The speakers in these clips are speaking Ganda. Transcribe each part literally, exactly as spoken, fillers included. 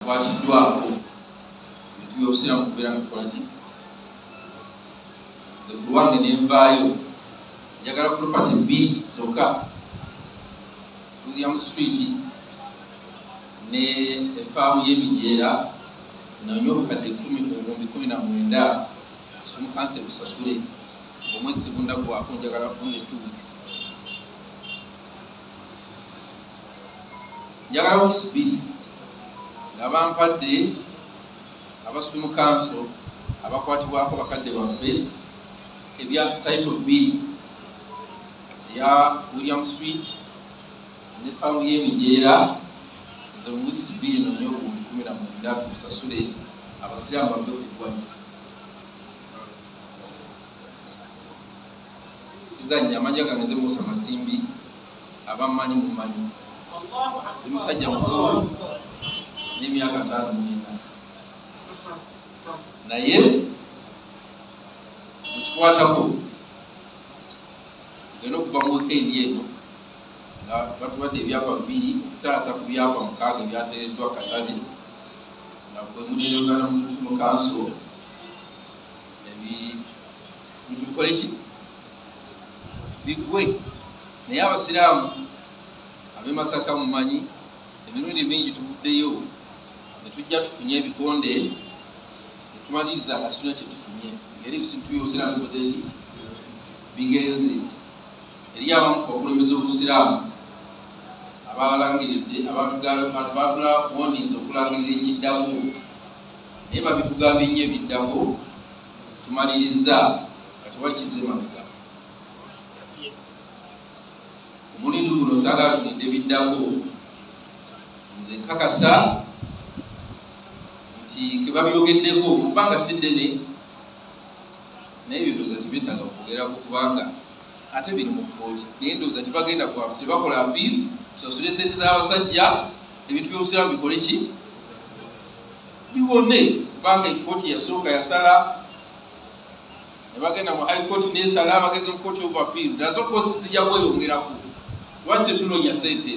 bwakiddwako ebintu by'obusiraamu kubeera nga tukola ki ze ku lwange nenvaayo njagala property bbiri zokka William Street ne efaamu y'emijeera nonye obukadde ibihumbi kumi na mwenda simu kanse busasule omwezi segunda gwako njagala only two weeks njagala weeks bbiri nga bampadde abasupimu council abakwatibwako bakadde baffe ebya title bbiri ya William Street ne faamu y'emijeera zo weeks bbiri nonye obukadde kumi na mwenda busasule abasiraamu baffe okuggwaki sizanya amanya gange nze Musa Masimbi abamanyi mumanyi musajja mukulu n'emyaka ataano mwenda naye mukikwatako genda okuva mu weekend eno nga batubadde ebyapa bibiri okutaasa ku byapa mukaaga ebyateereddwa Katabi nga bwe muneeyogana mu kanso ebikole ki bigwe naye abasiraamu ab'e Masaka mumanyi emirundi mingi tuvuddeyo ne tujja tufunye ebikonde ne tumaliriza nga tulina kye tufunye ngeri ebintu by'obusiraamu bikozeeki bigenze eri abamu ku bakulembeze obusiraamu abalangiridde abatula woninza okulangirira ekiddako naye babitugambye nnyo ebiddako tumaliriza nga tewali kizze mabega omulindo guno saagala tulidde biddako nze nkakasa nti ke babyogeddeko kubanga si ddene naye ebyo ndowooza tebyetaaga kwogerako kubanga ate biri mu kkooti naye ndowooza tebagenda tebakola apiiru sasule sente z'abasajja ebintu by'obusiraamu bikole ki biwone kubanga ekkooti yasooka yasala ne bagenda mu high court n'esala bageze mu court of appeal nazo koosi zijja kweyongerako lwaki tetunonya sente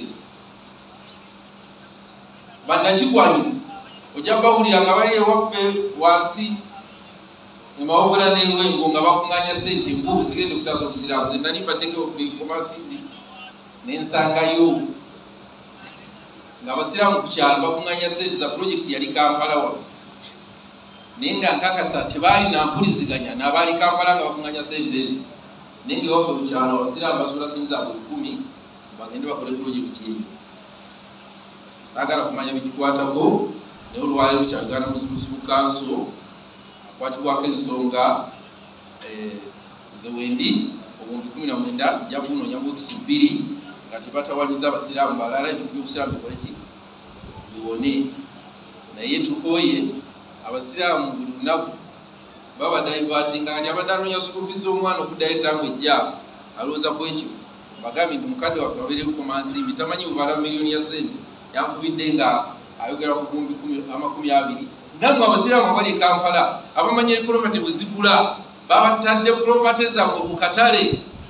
bannakigwanyiza ojja bawulira nga bali ewaffe wansi emawogola n'enwengo nga bakuŋŋanya sente mbubu zigende okutaasa obusiraamu ze nali mbaddeko komansimbi n'ensangayo nga abasiraamu ku kyalo bakuŋŋanya sente za pulojekiti yali Kampala wa naye nga nkakasa tebaali nampuliziganya n'abaali Kampala nga bakuŋŋanya sente ezo naye nga ewaffe ku kyalo abasiraamu basobola sente zaabwe lukumi bagende bakole pulojekiti eyo saagala kumanya bikikwatako naye olwaleero lukyagana muzibuzibu kanso akwatibwako ensonga zewendi obumbi kumi na mwenda ejja kunoonya bokisi bbiri nga tebatawanyiza abasiraamu balala ebintu by'obusiraamu bikole ki biwone naye tukooye abasiraamu buli lunaku babadaivatinga nga abadde anoonya sikufiza omwana okuddayo etango ejja alowooza ku ekyo bagambye nti mukadde waffe abeere bukomansimbi tamanyi bubala miliyoni ya sente yankubidde nga ayogera ku bumbi amakumi abiri nammwe abasiraamu abali e Kampala abamanyi property bwe zigula babatadde property zammwe ku katale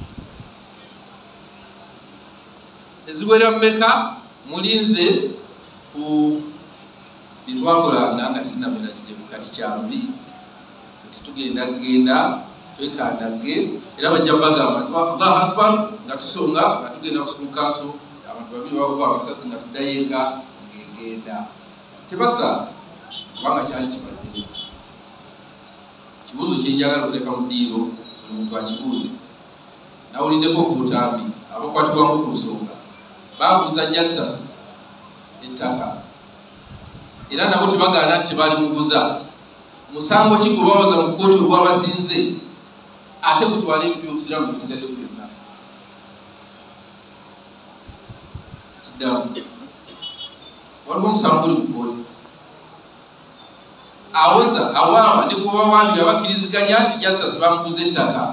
eziwera mmeka mulinze ku bitwakolanga nga sinamera kijebu kati kyambi titugenda genda twekandage era bajja bagamba Allahu Akbar nga tusonga nga tugenda ku kanso abantu babiri bakuba abasasi nga tuddayenga ngegenda tebasa kubanga kyali kibadde kibuuzo kyenjagala oleka mu ddiiro omuntu akibuuze nawuliddeko ku butambi abakwatibwamu ku nsonga babuuza justice ettaka era nabo tebagaana nti tebali muguza musango ki gwe bawoza mu kkooti ogwabasinze ate kutwala ebintu by'obusiraamu bisigadde byonna kiddamu waliwo omusango guli mu kkooti aweza awaaba ne kuba wabira bakkiriziganya nti justice bamuguza ettaka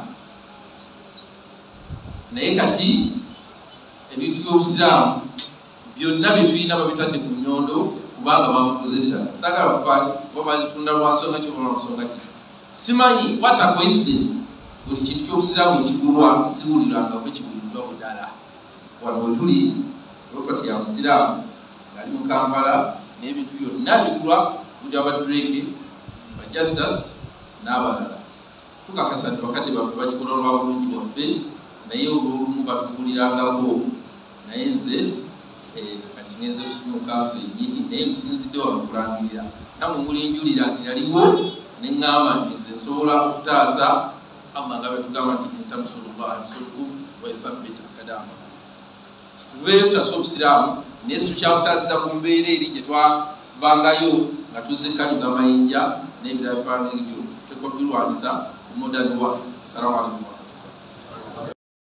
naye kati ebintu by'obusiraamu byonna bye tulina babitadde ku nnyondo kubanga bamuguza ettaka saagala kufaati kuba bazitunda lwansonga ki oba lwansonga ki simanyi what a coincidence buli kintu ky'obusiraamu ekigulwa siwulirangako ekiguliddwa budala wano we tuli propati ya musiraamu ng'ali mu Kampala n'ebintu byonna bigulwa kuli abadureke bajustas n'abalala tukakasa nti bakadde baffe bakikola olwa bulungi bwaffe naye olwolumu batugulirangako naye nze kati ngenze kusoma okanso enyini naye musinzidde wano kulangirira namwe mulinjulira nti naliwo neŋŋamba nti nze nsobola okutaasa amma nga betugamba nti entamusulullah nsuluku waithabbita kadama tubeeyo tutasa obusiraamu naye tukyakutaasiza ku mbeera eri gye twavangayo nga tuzze kanyuga mayinja n'ebirala bifaanana ebyo tekwa birwanyisa ku modern world. Assalamu alaikum.